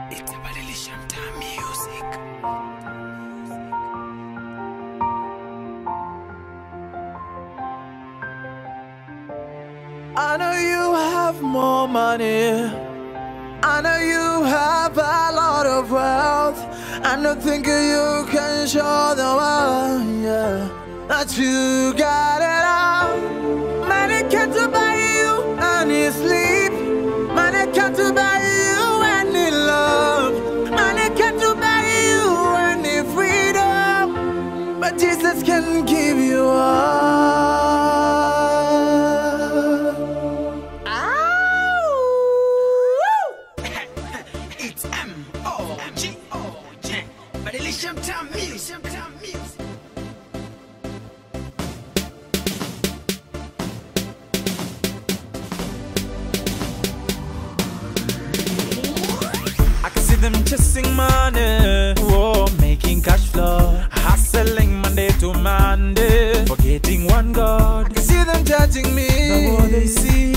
It's Badilisha Mtaa Music. I know you have more money. I know you have a lot of wealth. I don't think you can show the world, yeah, that you got it all. Money can't buy you any sleep. Money can't buy you any love. Money can't buy you any freedom. But Jesus can give you all. It's M-O-G-O-J. Badilisha Mtaa Music. I can see them chasing money, whoa, making cash flow, hustling Monday to Monday, forgetting one God. I can see them judging me, but what they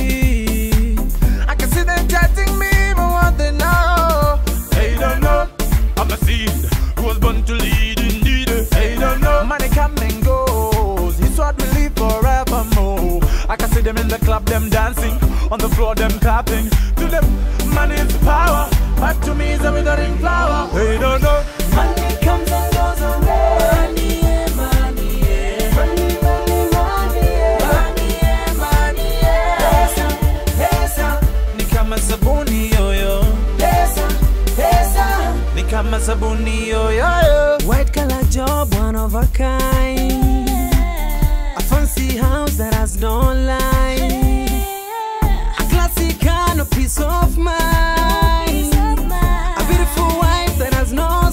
see. I can see them judging me, but what they know. They don't know I'm a seed who was born to lead indeed. They don't know money come and goes, it's what we live forevermore. I can see them in the club, them dancing on the floor, them clapping. To them, money is power, but to me it's a withering flower. They don't know money comes and goes away. Money, yeah, money, yeah. Money, money, money, yeah. Money, yeah, money, yeah. Pesa, pesa, ni kama sabuni yoyo. Pesa, pesa, ni kama sabuni yoyo. White collar job, one of a kind. A fancy house that has no line. A classic car, no peace of mind. A beautiful wife that has no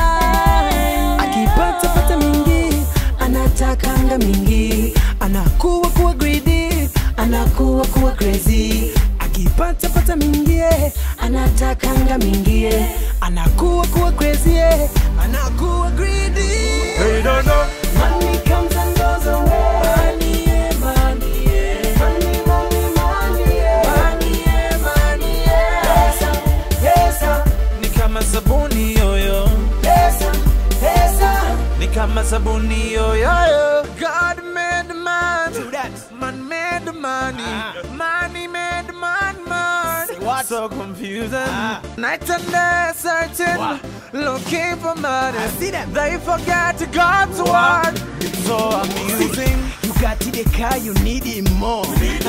smile. Akipata pata mingi, anatakanga mingi. Anakuwa kuwa greedy, anakuwa kuwa crazy. Akipata pata mingi, anatakanga mingi. Anakuwa kuwa crazy, anakuwa greedy. They don't know Money comes and goes away. Money, yeah, money, yeah. Money, money, money, yeah. Money, yeah, money, yeah. Pesa, pesa, ni kama sabuni yoyo. pesa, pesa. Ni kama sabuni yoyo. God made the man, man made the money, money made the man. What's so confusing? Night and day searching, looking for money. I see them. They forget God's word. It's so amusing. You got to the car, you need it more. You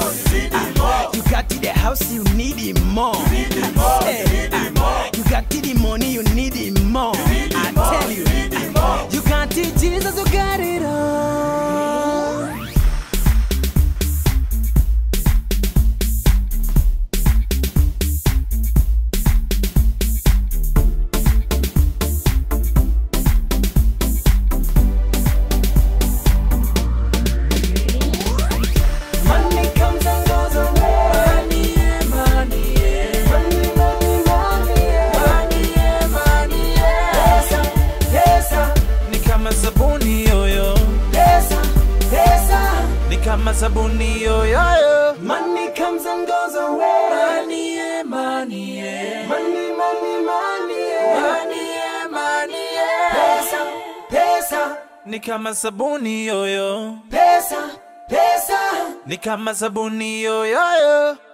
got to the house, you need it more. You got to the money, you need it more. I tell you, You can't teach Jesus, you got it all. Money comes and goes away. Money, yeah, money, yeah. Money, money, money, yeah. Money, yeah, money, yeah. Pesa, pesa, Ni kama sabuni yoyo. pesa, pesa. Ni kama sabuni yoyo. Money comes and goes away. Money, yeah, money, yeah. Money, money, money, yeah. Money, yeah, money, yeah. Pesa, pesa, Ni kama sabuni yoyo. pesa, pesa. Ni kama sabuni yoyo.